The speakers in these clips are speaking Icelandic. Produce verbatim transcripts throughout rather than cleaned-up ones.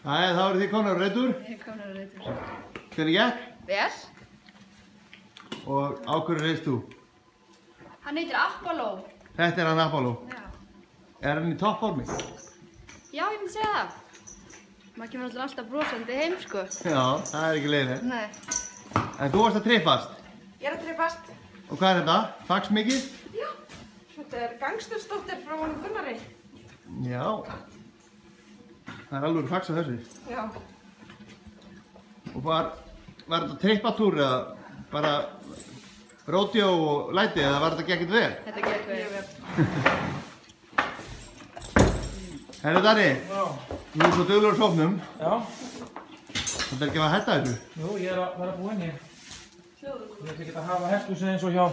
Æ, þá eru þið komnar á reitur. Við erum komnar á reitur. Hvernig gekk? Vel. Og á hverju reist þú? Hann heitir Apollo. Þetta er hann Apollo. Já. Er hann í toppformi? Já, ég myndi segja það. Maður kemur alltaf alltaf brosandi heim, sko. Já, það er ekki leiðilegt. Nei. En þú varst að trippast. Ég er að trippast. Og hvað er þetta? Fax mikið? Já. Þetta er gangstursdóttir frá honum Gunnari. Já. Það er alveg fax á þessu. Já. Og var, var þetta trippatúr eða bara ródjó og læti eða var þetta gekkit vel? Þetta gekk vel. Herru Darri, Já. þú er svo duglegur á sóknum. Já. Þetta er ekki að hætta þessu? Jú, ég er að vera búinn hér. Ég ætla ekki að hafa hesthúsið eins og hjá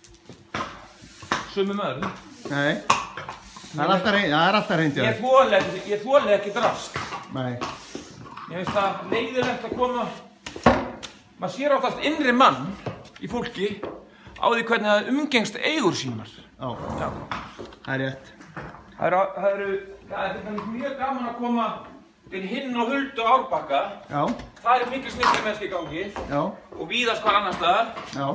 sumum öðrum. Nei. Það er alltaf reynd, það er alltaf reynd, Ég þoli ekki, ég þoli ekki drast. Nei. Ég veist það leiðilegt að koma. Maður sér oftast innri mann í fólki á því hvernig það umgengst eigur sínar. Já. Já. Það er rétt. Það eru, það eru, það er þetta mjög gaman að koma til Hinn og Huldu á Árbakka. Já. Það er mikil snillimennska í gangi. Já. Og víðast hvar annars staðar. Já.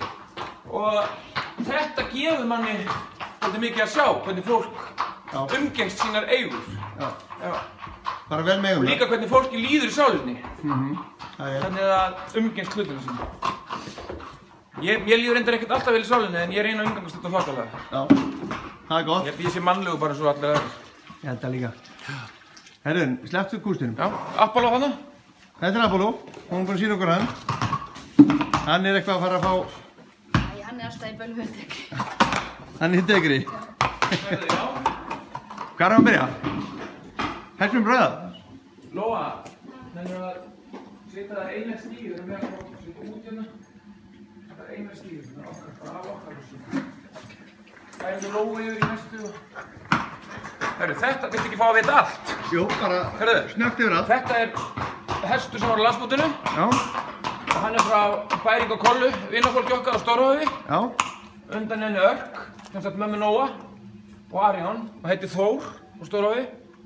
Og þetta gefur manni svolítið mikið að sjá hvernig fólk Já. umgengst sínar eigur. Já. Já. Bara vel með um Og líka hvernig fólki líður í sálinni. Mhm. Það er rétt. Hvernig það umgengst hlutinu sína. Ég, ég líður reyndar ekkert alltaf vel í sálinni en ég reyna að umgangast þetta þokkalega. Já. Það er gott. Ég býð sér mannlegu bara svo allir aðeins. Ég held það líka. Herru, slepptu kústinum. Já, Apollo þarna. Þetta er Apollo. Hún er búin að sína okkur hann. Hann er eitthvað að fara að fá... Æ, hann er alltaf í bölvuðdeg. Hann er í degri. Herðu, já. Hvað er hann að byrja? Hellum bröða. Lóa, nefnir að setja það eina stíð, það er með að setja út hérna. Það er eina stíð, það er okkar, bara af okkar þessu. Það er Lóa yfir í næstu og... Herru, þetta, viltu ekki fá að vita allt? Jú, bara Herðu, snögt yfir allt. þetta er hestur sem var á landsmótinu. Já. Og hann er frá Bæring og Kollu, vinafólki okkar á Stórhöfði. Já. Undan henni Örk, sem sagt mömmu Nóa og Arjón, og heitir Þór á Stórhöfði.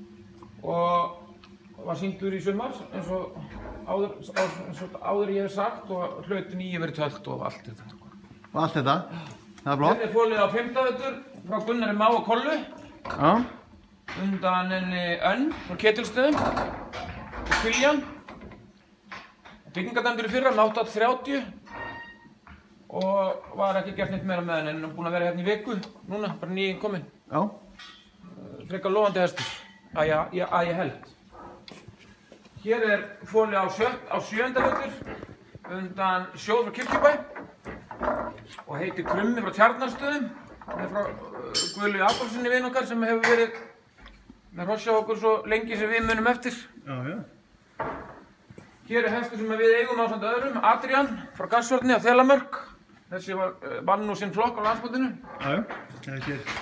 Og var sýndur í sumar, eins og áður, eins og áður ég hef sagt, og hlaut nýju verið tölt og allt þetta. Og allt þetta. Það er blótt. Hérna er fólið á fimmta frá Gunnari Má og Kollu. Já. Undan henni Önn frá Ketilstöðum og Kiljan. Byggingadæmdur í fyrra með átta hundruð þrjátíu og var ekki gert neitt meira með henni en er búin að vera hérna í viku núna, bara nýjum kominn. Já. Frekar lofandi hestur, að ég, ég, að ég held. Hér er fóli á, sjö, á sjöunda vetur undan Sjóð frá Kirkjubæ og heitir Krummi frá Tjarnarstöðum. Hann er frá uh, Guðlu Adolfssoni vin okkar sem hefur verið með hrossa okkur svo lengi sem við munum eftir. Já, já. Hér er hestur sem við eigum ásamt öðrum, Adrian frá Gassvörni á Þelamörk. Þessi var uh, vann nú sinn flokk á landsmótinu. Já, já. Þessi er...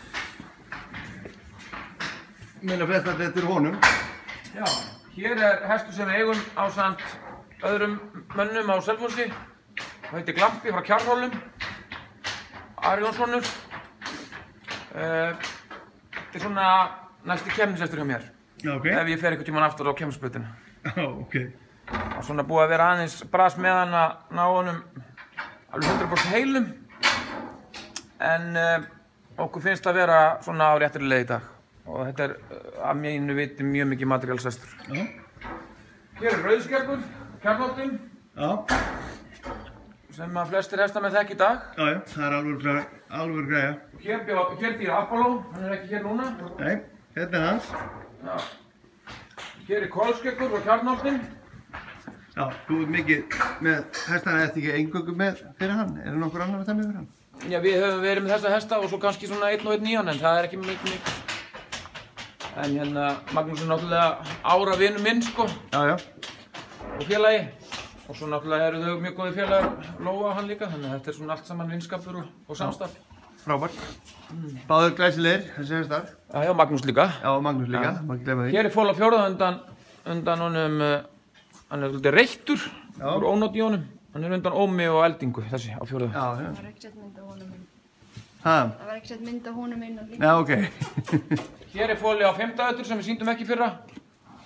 Minna flest að þetta er honum. Já. Hér er hestur sem við eigum ásamt öðrum mönnum á Selfossi. Það heitir Glampi frá Kjarrhólum. Arjónssonur. Uh, þetta er svona næsti keppnishestur hjá mér. Já, ok. Ef ég fer einhvern tímann aftur á keppnisbrautina. Já, ok. Og svona búið að vera aðeins bras með hann að ná honum alveg hundrað prósent heilum. En uh, okkur finnst að vera svona á réttri leið í dag. Og þetta er uh, að mínu viti mjög mikið materiálshestur. Já. Hér er rauðskergur, kjarnóttum. Já. Sem að flestir hestamenn þekki í dag. Já, já. Það er alveg græja. Alveg græja. Hér, bjó, hér býr Apollo, hann er ekki hér núna. Nei, þetta er hans. Já. Hér er kolskeggur frá kjarnóttum. Já, þú ert mikið með hestana, ertu ekki eingöngu með fyrir hann? Er það nokkur annar að það með fyrir hann? Já, við höfum verið með þessa hesta og svo kannski svona einn og einn nýjan, en það er ekki mikið mikið. En hérna, Magnús er náttúrulega ára vinur minn, sko. Já, já. Og félagi. Og svo náttúrulega eru þau mjög góði félagar, Lóa og hann líka, þannig að þetta er svona allt saman vinskapur og, og samstarf. Frábært. Mm. Báður glæsilegir, þessi hestar. Já, já, Magnús líka. Já, Magnús líka, Já. má ekki glemma því. Hér er fól á fjórða undan, undan honum, uh, hann er svolítið reittur, úr ónót í honum. Hann er undan Ómi og Eldingu, þessi, á fjórða. Já, já. Það var ekki sett mynd á honum inn. Hæ? Það var ekki sett mynd á honum inn og líka. Já, ok. Hér er fóli á fimmta vetur sem við sýndum ekki fyrra.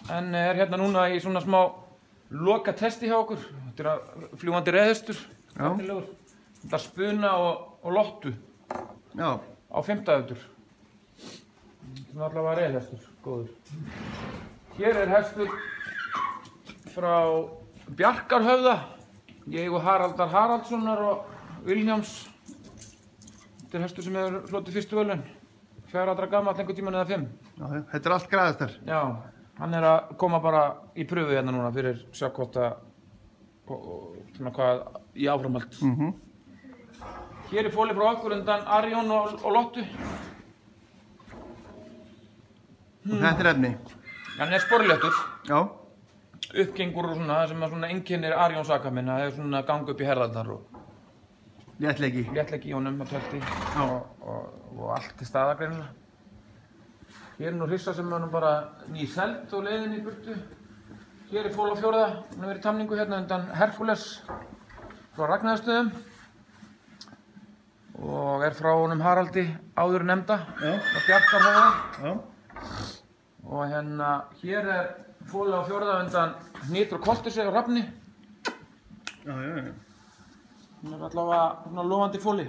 en er hérna núna í svona smá loka testi hjá okkur. Þetta er að fljúgandi reiðhestur, efnilegur. Þetta er spuna og, og lottu Já. á fimmta vetur. Þetta er allavega reiðhestur, góður. Hér er hestur frá Bjarkarhöfða, ég og Haraldar Haraldssonar og Vilhjálms. Þetta er hestur sem hefur hlotið fyrstu verðlaun, fjögurra ára gamall, einhvern tímann eða fimm. Já, þetta er allt græðastar. Já, hann er að koma bara í pröfu hérna núna fyrir sjá hvort að, og, og svona hvað í áframhald. Mhm. Hér er fóli frá okkur undan Arjón og, og Lottu. Og þetta er efni. Hann er sporléttur, Já. uppgengur og svona, það sem að svona einkennir Arjóns akaminn, það er svona ganga upp í herðarnar og Léttleiki. léttleiki í honum og tölti og, og, og allt til staðar greinilega. Hér er nú hrissa sem er nú bara nýseld og leiðin í burtu. Hér er fól á fjórða, hún hefur verið í tamningu hérna undan Hercules frá Ragnhæðarstöðum og er frá honum Haraldi áður nefnda, frá Bjarkarhöfða. Já. Og hérna, hér er fól á fjórða undan Hnýtur og Koltisey og Hrafni. Já, já, já. Hún er allavega svona lofandi fóli.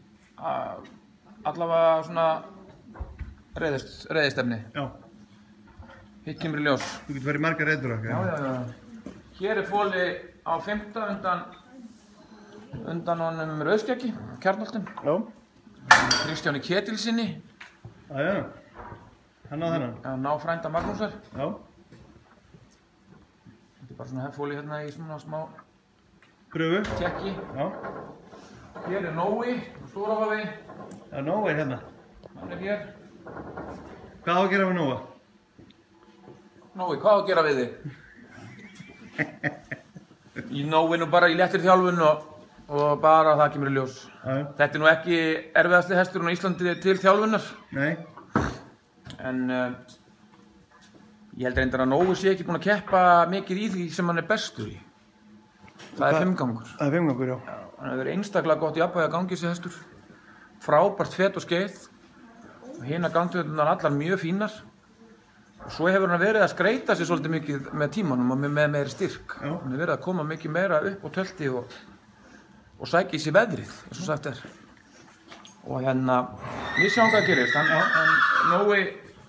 Allavega svona reiðist, reiðistefni. Já. Hitt kemur í ljós. Þú getur verið margar reyður okkar. Já, já, já. Hér er fóli á fimmta undan, undan honum Rauðskeggi, Kjarnholtum. Já. Kristjáni Ketilssyni. Já, já. Hann á þennan. Já, ná frænda Magnúsar. Já. Þetta er bara svona fóli hérna í svona smá Pröfu. tjekki. Já. Hér er Nói, Stórahafi. Já, Nóa er hérna. Hann er hér. Hvað á að gera við Nóa? Nói, hvað á að gera við þig? Í Nói nú bara í léttir þjálfun og, og bara það kemur í ljós. Já, já. Þetta er nú ekki erfiðasti hesturinn á Íslandi til þjálfunar. Nei. En uh, ég held reyndar að Nói sé ekki búinn að keppa mikið í því sem hann er bestur í. Það er fimmgangur. Það er fimmgangur, já. Hann hefur verið einstaklega gott í jafnvægi að gangi þessi hestur. Frábært fet og skeið. Og hina gangtöðunar allar mjög fínar. Og svo hefur hann verið að skreita sig svolítið mikið með tímanum og með, með meiri styrk. Já. Hann hefur verið að koma mikið meira upp á tölti og, og sækja í sig veðrið, eins og sagt er. Og hérna, við sjáum hvað gerist. Hann, hann Nói,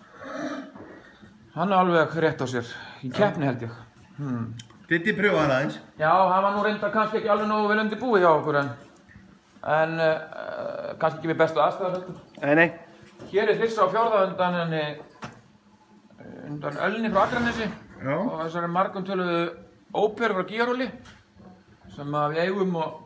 hann er alveg rétt á sér. Í keppni held ég. Hmm. Diddi pröfa hann aðeins. Já, hann var nú reyndar kannski ekki alveg nógu vel undirbúið hjá okkur en, en uh, kannski ekki við bestu aðstæður heldur. Nei, nei. Hér er hrissa á fjórða undan henni, undan Ölni frá Akranesi. Já. Og þessari margum töluðu óperu frá Gígaróli sem að við eigum og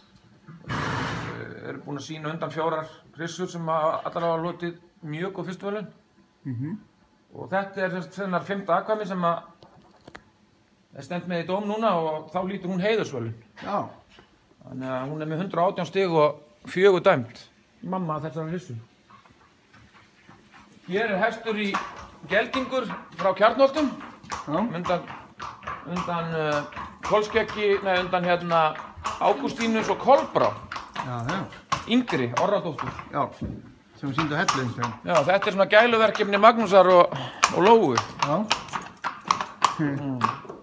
uh, eru búin að sýna undan fjórar hrissur sem að allar hafa hlotið mjög góð fyrstu verðlaun. Mhm. Og þetta er þennar fimmta akvæmi sem að er stend með í dóm núna og þá lítur hún heiðursvölun. Já. Þannig að hún er með hundrað og átján stig og fjögur dæmt. Mamma þessari hrissu. Hér er hestur í geldingur frá Kjarnholtum. Já. Undan, undan uh, Kolskeggi, nei undan hérna Ágústínus og Kolbrá. Já, já. Yngri, Orradóttur. Já. Sem við sýndu hellu eins og. Já, þetta er svona gæluverkefni Magnúsar og, og Lóu. Já. Mm.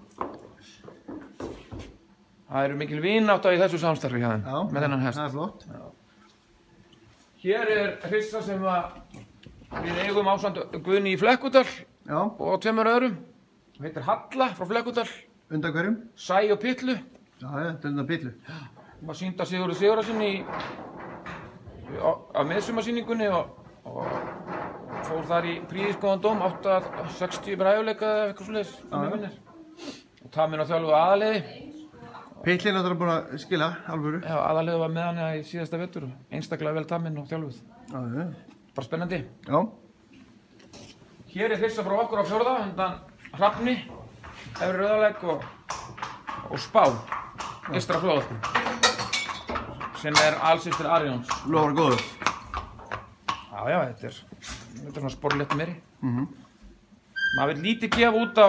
Það eru mikil vinátta í þessu samstarfi hjá þeim, Já. með þennan hest. Það er flott. Hér er hrissa sem að við eigum ásamt Guðni í Flekkudal Já. og tveimur öðrum. Hún heitir Halla frá Flekkudal, Undan hverjum? Sæ og Pillu. Já, já, þetta er undan pillu. Hún var sýnd að Sigurður Sigurðarsinni í, á, á miðsumarsýningunni og, og fór þar í príðisgóðan dóm, átta sextíu bræðuleika eða eitthvað svoleiðis, um ég minnir. Og Taminn á þjálfu aðaliði. Pillin er búin að skila, alvöru. Já, aðaliði var með hana í síðasta vetur, einstaklega vel Taminn og þjálfuð. Já, já. Bara spennandi. Já. Hér er hrissa frá okkur á fjórða, undan Hrafni, Efri Rauðalæk og, og Spá, eystra flóðalpi, sem er alsystir Arjóns. Lofar góður. Já, já, þetta er, þetta er svona sporlétt meiri. Mhm. Maður vil lítið gefa út á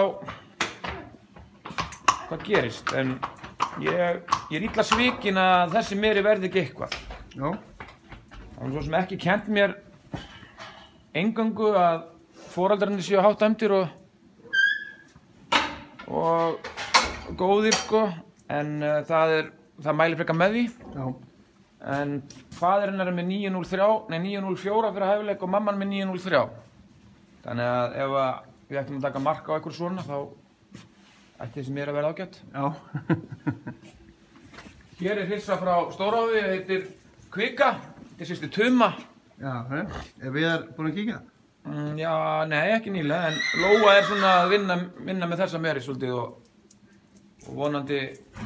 hvað gerist, en ég, ég er illa svikinn að þessi meiri verði ekki eitthvað. Já. Það er svo sem ekki kennt mér eingöngu að foreldrarnir séu hátt dæmdir og og góðir sko, en uh, það er, það mælir frekar með því. Já. En faðir hennar er með níu núll þrjú, nei níu núll fjögur fyrir hæfileik og mamman með níu núll þrjú. Þannig að ef að við ættum að taka mark á eitthvað svona, þá ætti þessi mér að vera ágætt. Já. Hér er hrissa frá Stórhofi, heitir Kvika, þetta er sýsti Tuma. Já, er Viðar búinn að kíkja? Mm, já, nei, ekki nýlega, en Lóa er svona að vinna, vinna með þessa meri svolítið og, og vonandi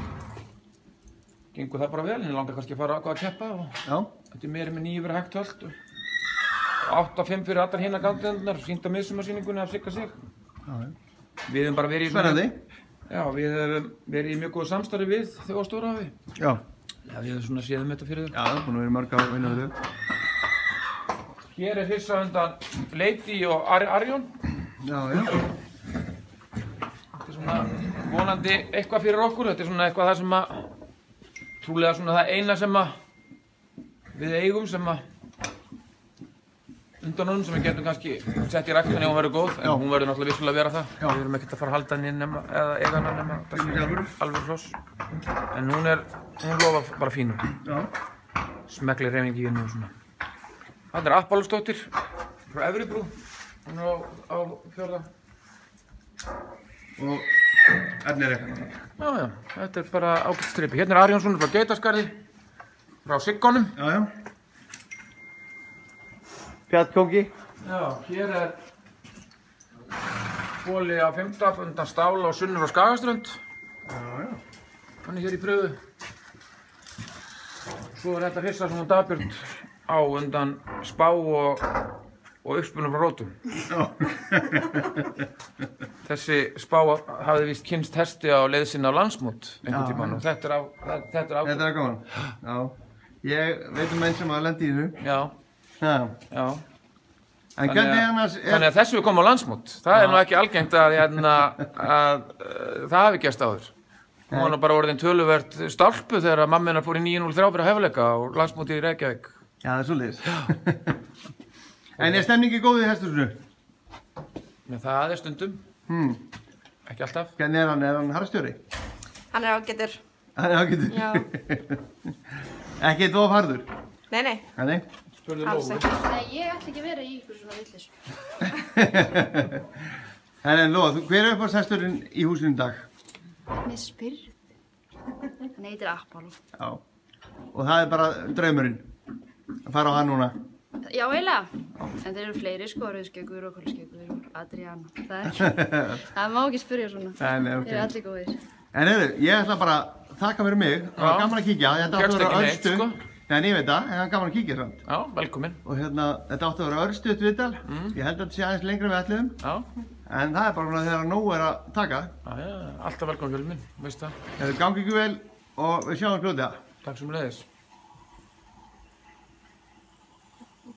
gengur það bara vel, en ég langar kannski að fara að keppa og Já. þetta er meri með níu fyrir hægt höld og átta fimm fyrir allar hina gangtendunar, sýnt á miðsumarsýningunni af Sigga Sig. Já, já. Við höfum bara verið í Spennandi. Já, við höfum verið í mjög góðu samstarfi við þau á Stórhofi. Já. Já, við höfum svona séðum þetta fyrir þau. Já, það er búin að vera mörg að vinna við þau. Hér er hrissa undan Lady og Ar Arjón. Já, já. Þetta er svona vonandi eitthvað fyrir okkur. Þetta er svona eitthvað það sem að, trúlega svona það eina sem að við eigum sem að undan honum sem við getum kannski sett í ræktina ef hún verður góð, en Já. hún verður náttúrulega vissulega að vera það. Já. Við erum ekkert að fara að halda henni nema, eða eiga hana nema það sé alvöru. alveg hross. En hún er, hún lofa bara fínu. Já. Smekli hreyfing í henni og svona. Þarna er Appálfsdóttir frá Efribrú, hún er á, á fjórða. Og Ernir eitthvað. Já, já, þetta er bara ágætt stripi. Hérna er Arjónsson frá Geitaskarði, frá Siggonum. Já, já. Fjallkóki. Já, hér er fóli á fimmta undan Stála og Sunnur og Skagaströnd. Já, já. Hann er hér í pröfu. Svo er þetta hrissa svona Dagbjörn á undan Spá og, og uppspunum frá Rótum. Já. Þessi Spá hafði víst kynst hesti á leið sinni á landsmót einhvern Já. tímann og þetta er á, þetta er á. Þetta er gaman. Já. Ég veit um einn sem að lendi í þessu. Já, Já. já. En hvernig annars er... Þannig að þessu við komum á landsmót. Það er nú ekki algengt að, hérna, að, að, að það hafi gerst áður. Hún var nú bara orðin töluvert stálpu þegar að mamma hennar fór í níu núll þrjú fyrir hæfileika á landsmóti í Reykjavík. Já, það er svolítið. En er stemningi góð í hesthúsinu? Men það er stundum, Hmm. ekki alltaf. Hvernig er hann? Er hann harðstjóri? Hann er ágætur. Hann er ágætur. Já. Ekki eitt of harður? Nei, nei, Nei. Spurðu alls Lóu. ekki. Nei, ég ætla ekki að vera í ykkur svona villis. En en Lóa, þú- hver er uppáhaldshesturinn í húsinu í dag? Mér spyrðu. Hann heitir Apollo. Já. Og það er bara draumurinn að fara á hann núna. Já, eiginlega. En þeir eru fleiri sko, Rauðskeggur og Kolskeggur og Adriana. Það er, það má ekki spyrja svona. Nei, nei, Þeir eru ok. allir góðir. En heyrðu, ég ætla bara að þakka fyrir mig. Það var Já. gaman að kíkja. Þetta átti Fékkst að vera ekki neitt, örstutt. sko. Nei, en ég veit það, en það er gaman að kíkja samt. Já, velkomin. Og hérna, þetta átti að vera örstutt viðtal. Mm. Ég held að þetta sé aðeins lengra við ætluðum. Já, En það er bara svona þegar nóg er að taka. já, já, alltaf velkomin fjölminn, veist það. Það gangi ykkur vel og við sjáum fljótlega. Takk sem leiðis.